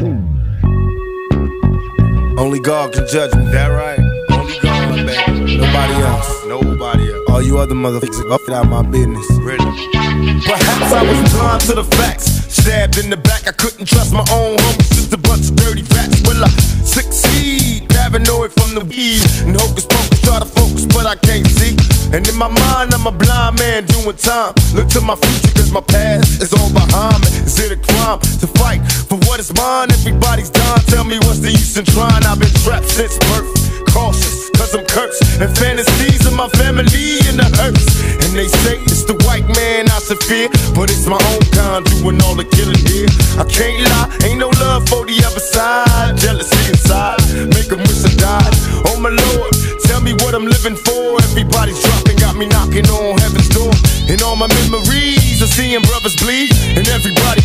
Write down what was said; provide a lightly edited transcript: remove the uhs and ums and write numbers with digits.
Only God can judge me. That right? Only God, baby. Nobody else. Nobody else. All you other motherfuckers up out my business. Really? Perhaps I was blind to the facts. Stabbed in the back, I couldn't trust my own homies. Just a bunch of dirty rats. Will I succeed? Paranoid from the weed and hocus pocus, try to focus, but I can't see. And in my mind, I'm a blind man doing time. Look to my future, cause my past is all behind me. Is it a crime to fight for what is mine? Everybody's dying, tell me what's the use in trying? I've been trapped since birth, cautious, cause I'm cursed. And fantasies of my family in the hearse. And they say it's the white man I should fear, but it's my own kind doing all the killing here. I can't lie, ain't no love for the other side. Jealousy inside, make them wish I died. Oh my Lord, tell me what I'm living for. Everybody's dropping, got me knocking on heaven's door. And all my memories of seeing brothers bleed, and everybody